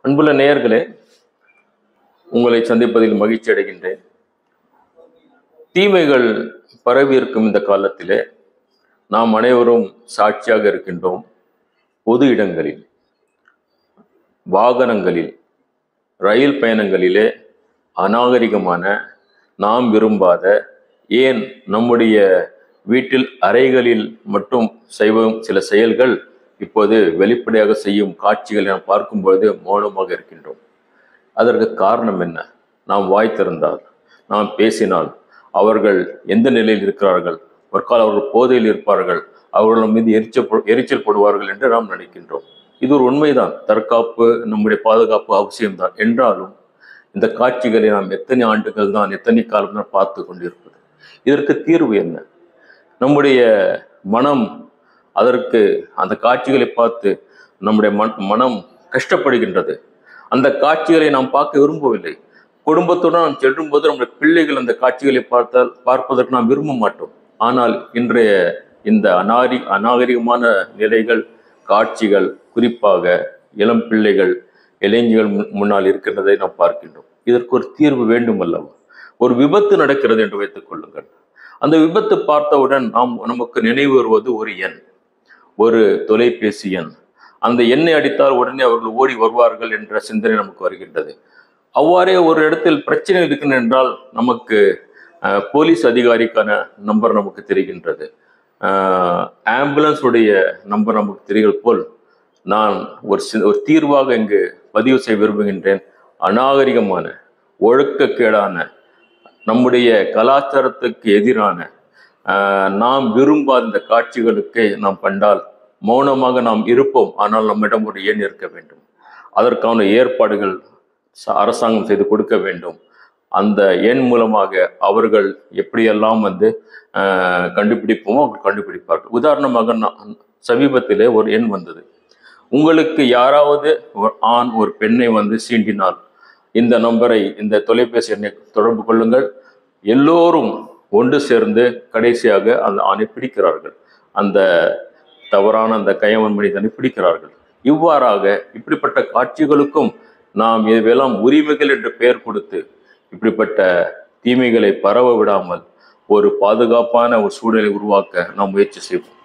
அன்புள்ள நேயர்களே, உங்களை சந்திப்பதில் மகிழ்ச்சி அடைகின்றேன். தீமைகள் பரவி இருக்கும் இந்த காலத்திலே நாம் அனைவரும் சாட்சியாக இருக்கின்றோம். பொது இடங்களில், வாகனங்களில், ரயில் பயணங்களிலே அநாகரிகமான, நாம் விரும்பாத, ஏன் நம்முடைய வீட்டில் அறைகளில் மட்டும் செய்வோம் சில செயல்கள் இப்போது வெளிப்படையாக செய்யும் காட்சிகளை நாம் பார்க்கும்பொழுது மௌனமாக இருக்கின்றோம். அதற்கு காரணம் என்ன? நாம் வாய் திறந்தால், நாம் பேசினால் அவர்கள் எந்த நிலையில் இருக்கிறார்கள், ஒரு கால அவர்கள் போதையில் இருப்பார்கள், அவர்கள் மீது எரிச்சல் போடுவார்கள் என்று நாம் நினைக்கின்றோம். இது ஒரு உண்மைதான். தற்காப்பு, நம்முடைய பாதுகாப்பு அவசியம்தான். என்றாலும் இந்த காட்சிகளை நாம் எத்தனை ஆண்டுகள் தான், எத்தனை காலம் தான் பார்த்து கொண்டிருப்பது? இதற்கு தீர்வு என்ன? நம்முடைய மனம் அதற்கு அந்த காட்சிகளை பார்த்து நம்முடைய மனம் கஷ்டப்படுகின்றது. அந்த காட்சிகளை நாம் பார்க்க விரும்பவில்லை. குடும்பத்துடன் நாம் செல்லும் போது நம்முடைய பிள்ளைகள் அந்த காட்சிகளை பார்ப்பதற்கு நாம் விரும்ப மாட்டோம். ஆனால் இன்றைய இந்த அநாகரிகமான நிலைகள், காட்சிகள், குறிப்பாக இளம் பிள்ளைகள், இளைஞர்கள் முன்னால் இருக்கின்றதை நாம் பார்க்கின்றோம். இதற்கு ஒரு தீர்வு வேண்டும் அல்லவா? ஒரு விபத்து நடக்கிறது என்று வைத்துக் கொள்ளுங்கள். அந்த விபத்து பார்த்தவுடன் நமக்கு நினைவு வருவது ஒரு எண், ஒரு தொலைபேசி எண். அந்த எண்ணை அடித்தால் உடனே அவர்கள் ஓடி வருவார்கள் என்ற சிந்தனை நமக்கு வருகின்றது. அவ்வாறே ஒரு இடத்தில் பிரச்சனை இருக்கின்ற என்றால் நமக்கு போலீஸ் அதிகாரிக்கான நம்பர் நமக்கு தெரிகின்றது, ஆம்புலன்ஸ் உடைய நம்பர் நமக்கு தெரிகிறது போல் நான் ஒரு தீர்வாக இங்கு பதிவு செய்ய விரும்புகின்றேன். அநாகரிகமான, ஒழுக்கக்கேடான, நம்முடைய கலாச்சாரத்துக்கு எதிரான, நாம் விரும்பாத இந்த காட்சிகளுக்கு நாம் கண்டால் மௌனமாக நாம் இருப்போம். ஆனால் நம்மிடம் ஒரு எண் இருக்க வேண்டும். அதற்கான ஏற்பாடுகள் அரசாங்கம் செய்து கொடுக்க வேண்டும். அந்த எண் மூலமாக அவர்கள் எப்படியெல்லாம் கண்டுபிடிப்போமோ அவர்கள் கண்டுபிடிப்பார்கள். உதாரணமாக சமீபத்திலே ஒரு எண் வந்தது. உங்களுக்கு யாராவது ஒரு ஆண் ஒரு பெண்ணை சீண்டினால் இந்த நம்பரை, இந்த தொலைபேசி எண்ணை தொடர்பு கொள்ளுங்கள். எல்லோரும் ஒன்று சேர்ந்து கடைசியாக அந்த ஆணை பிடிக்கிறார்கள். அந்த தவறான அந்த கயவன் மனிதனை பிடிக்கிறார்கள். இவ்வாறாக இப்படிப்பட்ட காட்சிகளுக்கும் நாம் இதுவெல்லாம் உரிமைகள் என்று பெயர் கொடுத்து இப்படிப்பட்ட தீமைகளை பரவ விடாமல் ஒரு பாதுகாப்பான ஒரு சூழலை உருவாக்க நாம் முயற்சி செய்வோம்.